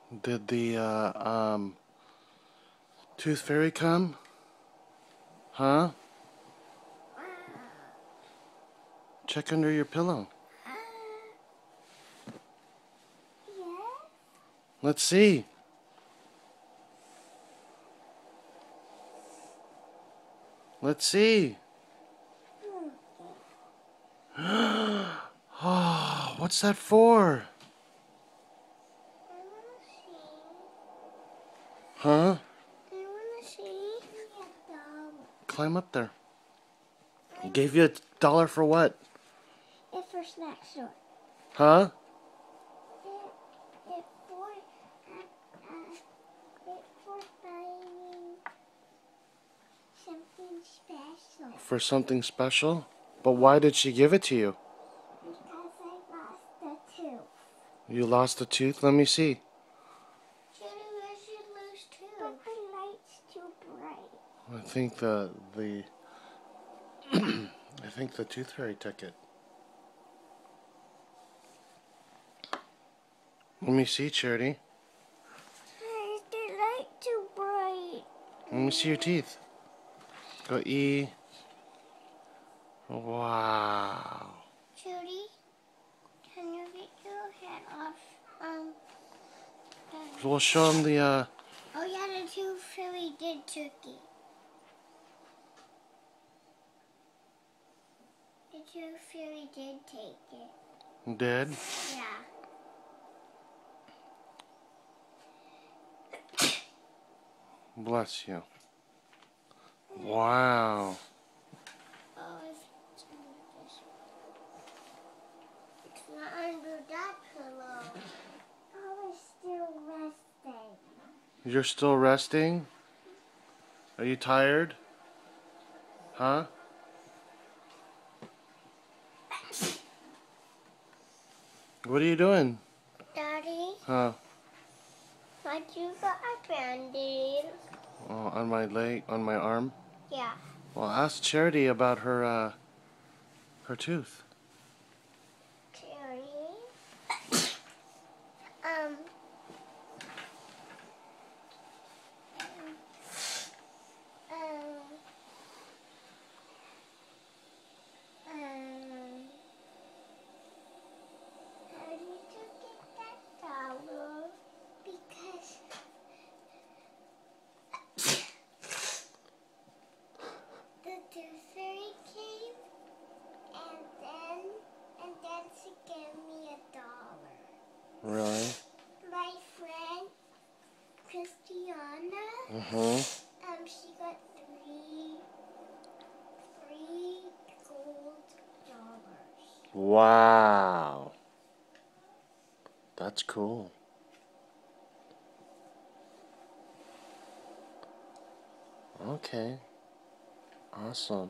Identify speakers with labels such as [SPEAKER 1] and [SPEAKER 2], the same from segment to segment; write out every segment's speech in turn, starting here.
[SPEAKER 1] Did the tooth fairy come? Huh? Check under your pillow.
[SPEAKER 2] Yes.
[SPEAKER 1] Let's see. Let's see. Oh, what's that for?
[SPEAKER 2] I wanna see.
[SPEAKER 1] Huh?
[SPEAKER 2] I wanna see a dog.
[SPEAKER 1] Climb up there. Gave you $1 for what?
[SPEAKER 2] It's for snack store.
[SPEAKER 1] Huh?
[SPEAKER 2] It's for buying something special.
[SPEAKER 1] For something special? But why did she give it to you?
[SPEAKER 2] Because I lost the tooth.
[SPEAKER 1] You lost a tooth? Let me see.
[SPEAKER 2] Judy, where should lose tooth? But the light's too bright.
[SPEAKER 1] I think I think the tooth fairy took it. Let me see, Charity.
[SPEAKER 2] Is the light too bright?
[SPEAKER 1] Let me see your teeth. Go E. Wow.
[SPEAKER 2] Judy, can you get your head off?
[SPEAKER 1] We'll show them the
[SPEAKER 2] Oh yeah, the tooth fairy did took it. The tooth fairy did take it.
[SPEAKER 1] Did?
[SPEAKER 2] Yeah.
[SPEAKER 1] Bless you. Wow.
[SPEAKER 2] Oh, it's under this one. It's not under that pillow. Oh, it's still resting.
[SPEAKER 1] You're still resting? Are you tired? Huh? What are you doing?
[SPEAKER 2] Daddy,
[SPEAKER 1] Huh?
[SPEAKER 2] why'd you got a band-aid?
[SPEAKER 1] Oh, on my leg, on my arm?
[SPEAKER 2] Yeah.
[SPEAKER 1] Well, ask Charity about her tooth.
[SPEAKER 2] Terry. Um. How did you get that $1? Because the tooth fairy came, and then she gave me $1.
[SPEAKER 1] Really?
[SPEAKER 2] My friend Christiana, she got three gold dollars.
[SPEAKER 1] Wow. That's cool. Okay. Awesome.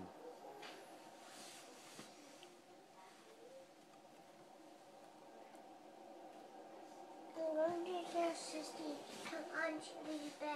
[SPEAKER 2] I'm going to get Sissy. Come on, Julie.